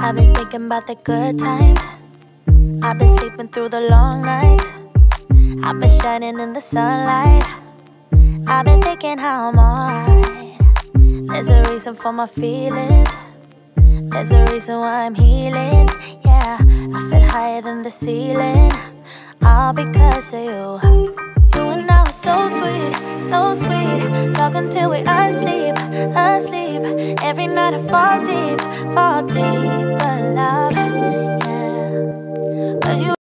I've been thinking about the good times. I've been sleeping through the long nights. I've been shining in the sunlight. I've been thinking how I'm alright. There's a reason for my feelings. There's a reason why I'm healing. Yeah, I feel higher than the ceiling. All because of you. You and I were so sweet, so sweet. Talking till we asleep, asleep. Every night I fall deep, but love